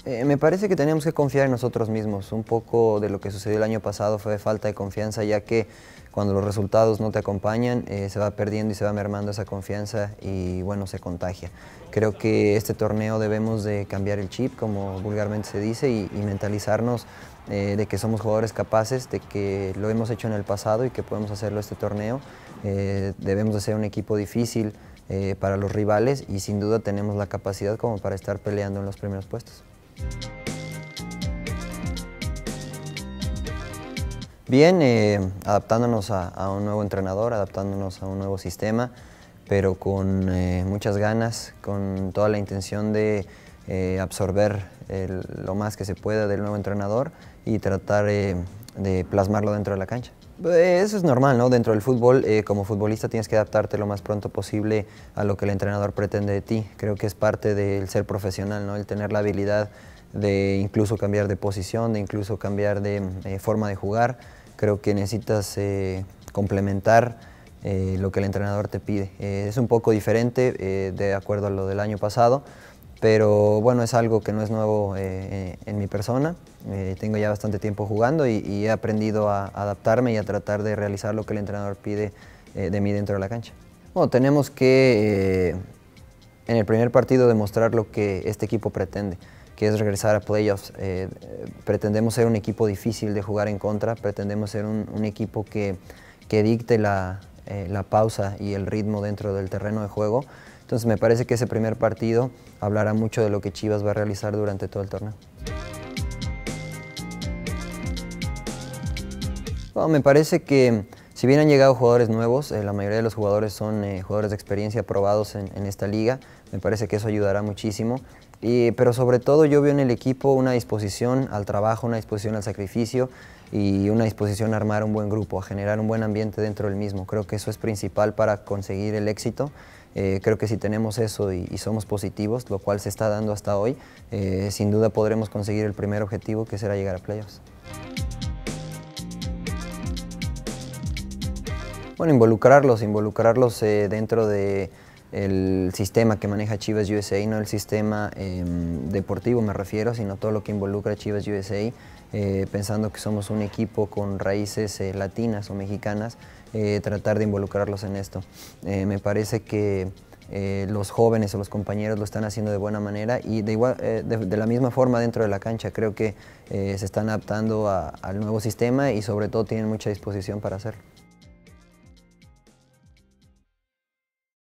Me parece que tenemos que confiar en nosotros mismos. Un poco de lo que sucedió el año pasado fue falta de confianza, ya que cuando los resultados no te acompañan, se va perdiendo y se va mermando esa confianza y bueno, se contagia. Creo que este torneo debemos de cambiar el chip, como vulgarmente se dice, y mentalizarnos de que somos jugadores capaces, de que lo hemos hecho en el pasado y que podemos hacerlo este torneo. Debemos de ser un equipo difícil para los rivales y sin duda tenemos la capacidad como para estar peleando en los primeros puestos. Bien, adaptándonos a un nuevo entrenador, adaptándonos a un nuevo sistema, pero con muchas ganas, con toda la intención de absorber lo más que se pueda del nuevo entrenador y tratar de plasmarlo dentro de la cancha. Eso es normal, ¿no? Dentro del fútbol, como futbolista tienes que adaptarte lo más pronto posible a lo que el entrenador pretende de ti. Creo que es parte del ser profesional, ¿no? El tener la habilidad de incluso cambiar de posición, de incluso cambiar de forma de jugar. Creo que necesitas complementar lo que el entrenador te pide. Es un poco diferente de acuerdo a lo del año pasado, pero bueno, es algo que no es nuevo en mi persona. Tengo ya bastante tiempo jugando y he aprendido a adaptarme y a tratar de realizar lo que el entrenador pide de mí dentro de la cancha. Bueno, tenemos que en el primer partido demostrar lo que este equipo pretende, que es regresar a playoffs. Pretendemos ser un equipo difícil de jugar en contra, pretendemos ser un equipo que dicte la pausa y el ritmo dentro del terreno de juego. Entonces me parece que ese primer partido hablará mucho de lo que Chivas va a realizar durante todo el torneo. Bueno, me parece que si bien han llegado jugadores nuevos, la mayoría de los jugadores son jugadores de experiencia probados en esta liga. Me parece que eso ayudará muchísimo. Pero sobre todo yo veo en el equipo una disposición al trabajo, una disposición al sacrificio y una disposición a armar un buen grupo, a generar un buen ambiente dentro del mismo. Creo que eso es principal para conseguir el éxito. Creo que si tenemos eso y somos positivos, lo cual se está dando hasta hoy, sin duda podremos conseguir el primer objetivo, que será llegar a playoffs. Bueno, involucrarlos dentro del sistema que maneja Chivas USA, no el sistema deportivo me refiero, sino todo lo que involucra Chivas USA, pensando que somos un equipo con raíces latinas o mexicanas, tratar de involucrarlos en esto. Me parece que los jóvenes o los compañeros lo están haciendo de buena manera y de la misma forma dentro de la cancha. Creo que se están adaptando al nuevo sistema y sobre todo tienen mucha disposición para hacerlo.